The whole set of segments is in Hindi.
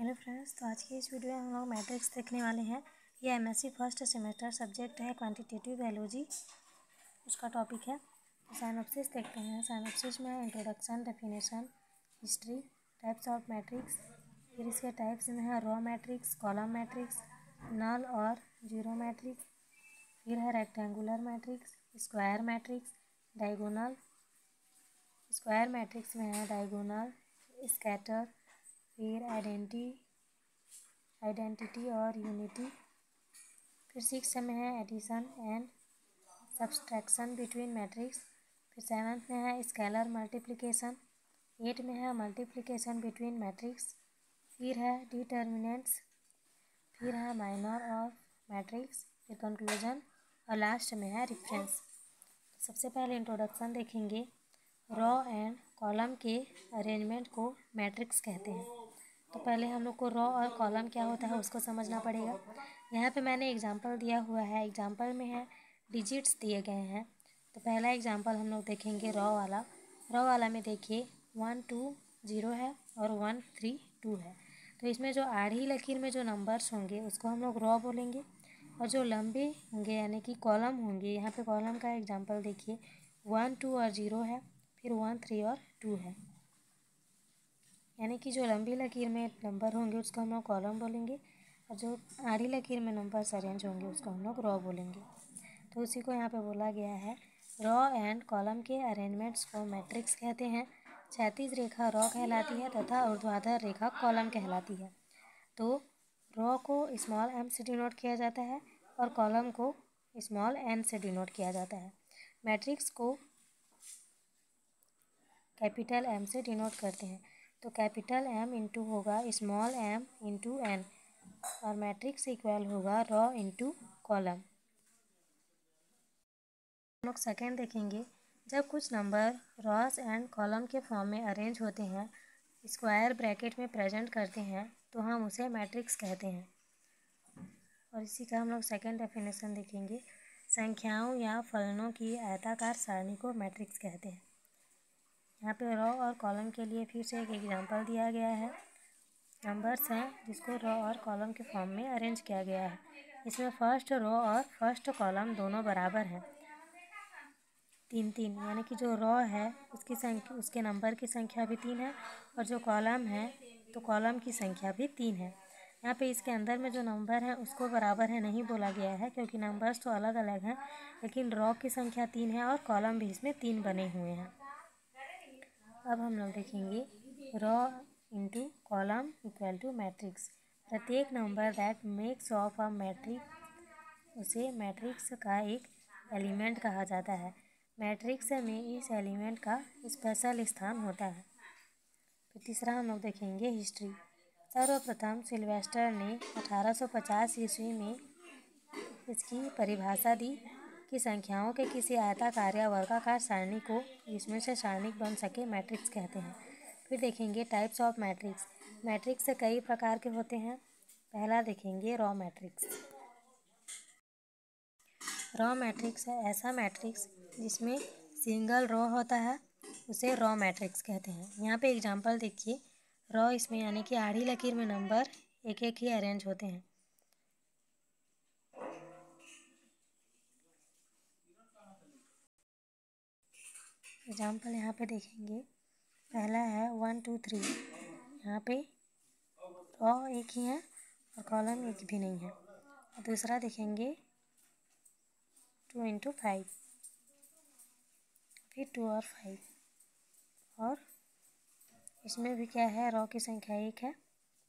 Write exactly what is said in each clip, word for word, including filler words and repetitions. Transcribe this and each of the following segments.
हेलो फ्रेंड्स, तो आज की इस वीडियो में हम लोग मैट्रिक्स देखने वाले हैं। ये एमएससी फर्स्ट सेमेस्टर सब्जेक्ट है क्वांटिटेटिव बायोलॉजी, उसका टॉपिक है। तो साइनॉप्सिस देखते हैं। साइनॉप्सिस में introduction, definition, history, types of matrix, फिर इसके टाइप्स में है row matrix, column matrix, null और जीरो मैट्रिक्स, फिर है rectangular matrix, square matrix, diagonal. Square matrix में है डायगोनल, स्कैटर, फिर आइडेंटी आइडेंटिटी और यूनिटी। फिर सिक्स में है addition and subtraction between matrix. फिर सेवन्थ में है स्केलर मल्टीप्लिकेशन। एट में है मल्टीप्लिकेशन बिटवीन मैट्रिक्स। फिर है डिटर्मिनेंट्स। फिर है माइनर ऑफ मैट्रिक्स। फिर कंक्लूजन और लास्ट में है रेफरेंस। सबसे पहले इंट्रोडक्शन देखेंगे। रॉ एंड कॉलम के अरेंजमेंट को मैट्रिक्स कहते हैं। तो पहले हम लोग को रॉ और कॉलम क्या होता है उसको समझना पड़ेगा। यहाँ पे मैंने एग्जांपल दिया हुआ है। एग्जांपल में है डिजिट्स दिए गए हैं। तो पहला एग्जांपल हम लोग देखेंगे रॉ वाला। रॉ वाला में देखिए वन टू ज़ीरो है और वन थ्री टू है। तो इसमें जो आड़ी लकीर में जो नंबर्स होंगे उसको हम लोग रॉ बोलेंगे, और जो लंबे होंगे यानी कि कॉलम होंगे, यहाँ पे कॉलम का एग्जांपल देखिए वन टू और ज़ीरो है, फिर वन थ्री और टू है। यानी कि जो लंबी लकीर में नंबर होंगे उसको हम लोग कॉलम बोलेंगे, और जो आड़ी लकीर में नंबर्स अरेंज होंगे उसको हम लोग रॉ बोलेंगे। तो उसी को यहाँ पे बोला गया है। रॉ एंड कॉलम के अरेंजमेंट्स को मैट्रिक्स कहते हैं। क्षैतिज रेखा रॉ कहलाती है तथा ऊर्ध्वाधर रेखा कॉलम कहलाती है। तो रॉ को स्मॉल एम से डिनोट किया जाता है और कॉलम को स्मॉल एन से डिनोट किया जाता है। मैट्रिक्स को कैपिटल एम से डिनोट करते हैं। तो कैपिटल एम इंटू होगा स्मॉल एम इंटू एन, और मैट्रिक्स इक्वल होगा रॉ इंटू कॉलम। हम लोग सेकेंड देखेंगे। जब कुछ नंबर रॉस एंड कॉलम के फॉर्म में अरेंज होते हैं, स्क्वायर ब्रैकेट में प्रेजेंट करते हैं, तो हम उसे मैट्रिक्स कहते हैं। और इसी का हम लोग सेकेंड डेफिनेशन देखेंगे। संख्याओं या फलनों की आयताकार सारणी को मैट्रिक्स कहते हैं। यहाँ पे रॉ और कॉलम के लिए फिर से एक एग्जांपल दिया गया है। नंबर्स हैं जिसको रॉ और कॉलम के फॉर्म में अरेंज किया गया है। इसमें फर्स्ट रॉ और फर्स्ट कॉलम दोनों बराबर हैं, तीन तीन। यानी कि जो रॉ है उसकी संख्या, उसके नंबर की संख्या भी तीन है, और जो कॉलम है तो कॉलम की संख्या भी तीन है। यहाँ पे इसके अंदर में जो नंबर है उसको बराबर है नहीं बोला गया है, क्योंकि नंबर्स तो अलग अलग हैं, लेकिन रॉ की संख्या तीन है और कॉलम भी इसमें तीन बने हुए हैं। अब हम लोग देखेंगे row into column equal to matrix. प्रत्येक number that makes of a matrix उसे मैट्रिक्स का एक एलिमेंट कहा जाता है। मैट्रिक्स में इस एलिमेंट का स्पेशल स्थान होता है। फिर तीसरा हम लोग देखेंगे हिस्ट्री। सर्वप्रथम सिल्वेस्टर ने अठारह सौ पचास ईस्वी में इसकी परिभाषा दी कि संख्याओं के किसी आयताकार या वर्गाकार सारणी को जिसमें से सारणी बन सके मैट्रिक्स कहते हैं। फिर देखेंगे टाइप्स ऑफ मैट्रिक्स। मैट्रिक्स कई प्रकार के होते हैं। पहला देखेंगे रॉ मैट्रिक्स। रॉ मैट्रिक्स है ऐसा मैट्रिक्स जिसमें सिंगल रॉ होता है, उसे रॉ मैट्रिक्स कहते हैं। यहाँ पे एग्जांपल देखिए। रॉ इसमें यानी कि आड़ी लकीर में नंबर एक एक ही अरेंज होते हैं। एग्जाम्पल यहाँ पे देखेंगे। पहला है वन टू थ्री। यहाँ पे रॉ एक ही है और कॉलम एक भी नहीं है। और दूसरा देखेंगे टू इंटू फाइव, फिर टू और फाइव, और इसमें भी क्या है, रॉ की संख्या एक है।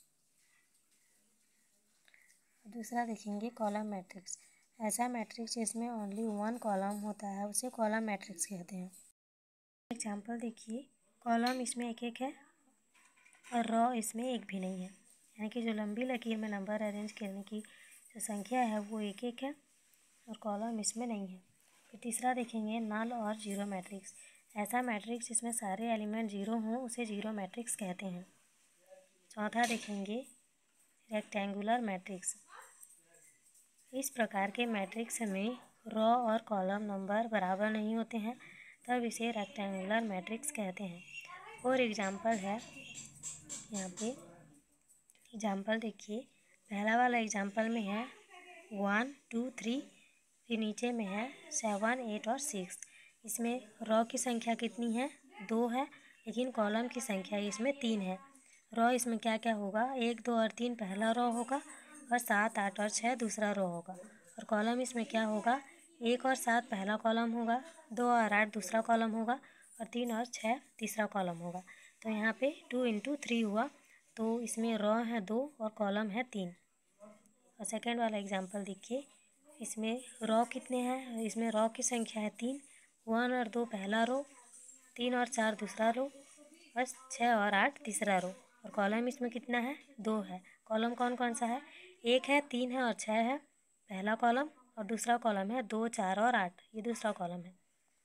दूसरा देखेंगे कॉलम मैट्रिक्स। ऐसा मैट्रिक्स जिसमें ओनली वन कॉलम होता है उसे कॉलम मैट्रिक्स कहते हैं। एग्जाम्पल देखिए। कॉलम इसमें एक एक है और रॉ इसमें एक भी नहीं है, यानी कि जो लंबी लकीर में नंबर अरेंज करने की जो संख्या है वो एक एक है और कॉलम इसमें नहीं है। फिर तीसरा देखेंगे नल और जीरो मैट्रिक्स। ऐसा मैट्रिक्स जिसमें सारे एलिमेंट जीरो हों उसे जीरो मैट्रिक्स कहते हैं। चौथा देखेंगे रेक्टेंगुलर मैट्रिक्स। इस प्रकार के मैट्रिक्स में रॉ और कॉलम नंबर बराबर नहीं होते हैं, तब इसे रेक्टेंगुलर मैट्रिक्स कहते हैं। और एग्जांपल है यहाँ पे एग्जाम्पल देखिए, पहला वाला एग्जाम्पल में है वन टू थ्री, फिर नीचे में है सेवन एट और सिक्स। इसमें रो की संख्या कितनी है? दो है, लेकिन कॉलम की संख्या इसमें तीन है। रो इसमें क्या क्या होगा? एक दो और तीन पहला रो होगा, और सात आठ और छः दूसरा रो होगा। और कॉलम इसमें क्या होगा? एक और सात पहला कॉलम होगा, दो और आठ दूसरा कॉलम होगा, और तीन और छः तीसरा कॉलम होगा। तो यहाँ पे टू इंटू थ्री हुआ, तो इसमें रो है दो और कॉलम है तीन। और सेकेंड वाला एग्जाम्पल देखिए, इसमें रो कितने हैं? इसमें रो की संख्या है तीन, वन और दो पहला रो, तीन और चार दूसरा रो, और छः और आठ तीसरा रो। और कॉलम इसमें कितना है? दो है। कॉलम कौन कौन सा है? एक है, तीन है और छः है पहला कॉलम, और दूसरा कॉलम है दो चार और आठ, ये दूसरा कॉलम है।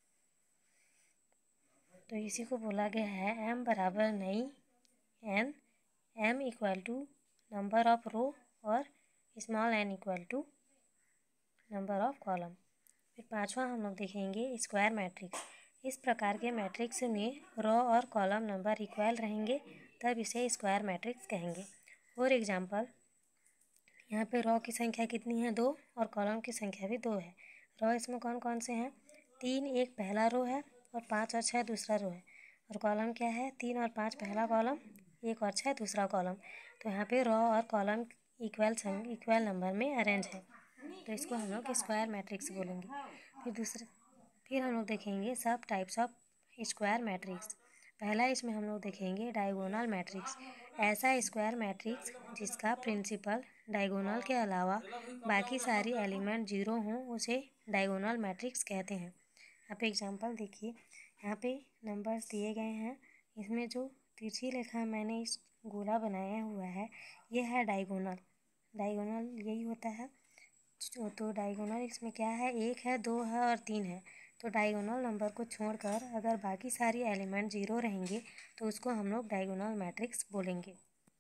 तो इसी को बोला गया है एम बराबर नहीं N, M equal to number of row और small N equal to number of column. फिर पांचवा हम लोग देखेंगे स्क्वायर मैट्रिक्स। इस प्रकार के मैट्रिक्स में रो और कॉलम नंबर इक्वल रहेंगे, तब इसे स्क्वायर मैट्रिक्स कहेंगे। फॉर एग्जांपल, यहाँ पे रो की संख्या कितनी है? दो, और कॉलम की संख्या भी दो है। रो इसमें कौन कौन से हैं? तीन एक पहला रो है, और पाँच और छः दूसरा रो है। और कॉलम क्या है? तीन और पाँच पहला कॉलम, एक और छः दूसरा कॉलम। तो यहाँ पे रो और कॉलम इक्वल इक्वल नंबर में अरेंज है, तो इसको हम लोग स्क्वायर मैट्रिक्स बोलेंगे। फिर दूसरे फिर हम लोग देखेंगे सब टाइप्स ऑफ स्क्वायर मैट्रिक्स। पहला इसमें हम लोग देखेंगे डायगोनल मैट्रिक्स। ऐसा स्क्वायर मैट्रिक्स जिसका प्रिंसिपल डायगोनल के अलावा बाकी सारी एलिमेंट जीरो हों, उसे डायगोनल मैट्रिक्स कहते हैं। यहाँ पे एग्जांपल देखिए, यहाँ पे नंबर्स दिए गए हैं। इसमें जो तिरछी रेखा मैंने इस गोला बनाया हुआ है, ये है डायगोनल। डायगोनल यही होता है। तो डायगोनल इसमें क्या है? एक है, दो है और तीन है। तो डायगोनल नंबर को छोड़कर अगर बाकी सारी एलिमेंट जीरो रहेंगे, तो उसको हम लोग डायगोनल मैट्रिक्स बोलेंगे।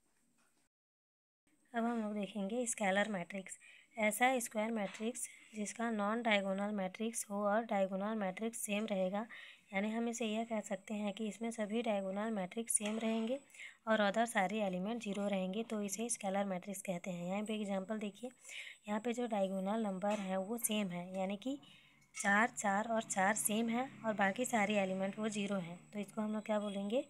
अब हम लोग देखेंगे स्केलर मैट्रिक्स। ऐसा स्क्वायर मैट्रिक्स जिसका नॉन डायगोनल मैट्रिक्स हो और डायगोनल मैट्रिक्स सेम रहेगा, यानी हम इसे यह कह सकते हैं कि इसमें सभी डायगोनल मैट्रिक्स सेम रहेंगे और अदर सारे एलिमेंट जीरो रहेंगे, तो इसे स्केलर मैट्रिक्स कहते हैं। यहाँ पे एग्जांपल देखिए, यहाँ पे जो डायगोनल नंबर है वो सेम है, यानी कि चार चार और चार सेम है, और बाकी सारे एलिमेंट वो जीरो हैं, तो इसको हम लोग क्या बोलेंगे?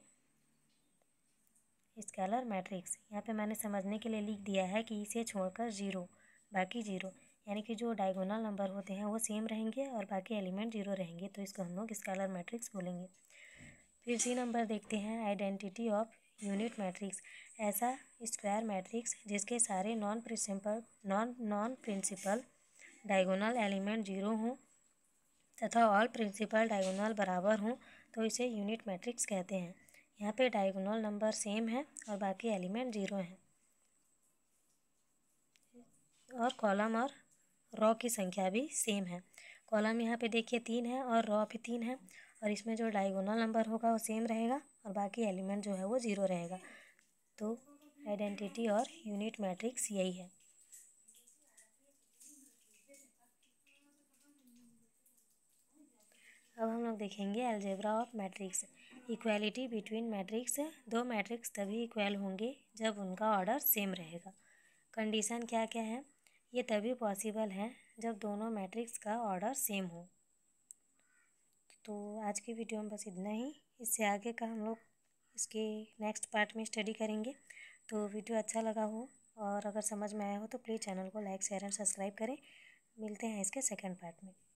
Scalar matrix. यहाँ पे मैंने समझने के लिए लिख दिया है कि इसे छोड़कर जीरो, बाकी जीरो, यानी कि जो डायगोनल नंबर होते हैं वो सेम रहेंगे और बाकी एलिमेंट जीरो रहेंगे, तो इसको हम लोग स्केलर मैट्रिक्स बोलेंगे। फिर सी नंबर देखते हैं आइडेंटिटी ऑफ यूनिट मैट्रिक्स। ऐसा स्क्वायर मैट्रिक्स जिसके सारे non principal non non principal diagonal element zero हों तथा ऑल प्रिंसिपल डायगोनल बराबर हों, तो इसे यूनिट मैट्रिक्स कहते हैं। यहाँ पे डायगोनल नंबर सेम है और बाकी एलिमेंट जीरो हैं, और कॉलम और रो की संख्या भी सेम है। कॉलम यहाँ पे देखिए तीन है और रो भी तीन है, और इसमें जो डायगोनल नंबर होगा वो सेम रहेगा और बाकी एलिमेंट जो है वो ज़ीरो रहेगा। तो आइडेंटिटी और यूनिट मैट्रिक्स यही है। अब हम लोग देखेंगे algebra of matrix. Equality between matrix. दो मैट्रिक्स तभी इक्वल होंगे जब उनका ऑर्डर सेम रहेगा। कंडीशन क्या क्या है? ये तभी पॉसिबल है जब दोनों मैट्रिक्स का ऑर्डर सेम हो। तो आज की वीडियो में बस इतना ही। इससे आगे का हम लोग इसके नेक्स्ट पार्ट में स्टडी करेंगे। तो वीडियो अच्छा लगा हो और अगर समझ में आया हो तो प्लीज़ चैनल को लाइक शेयर एंड सब्सक्राइब करें। मिलते हैं इसके सेकंड पार्ट में।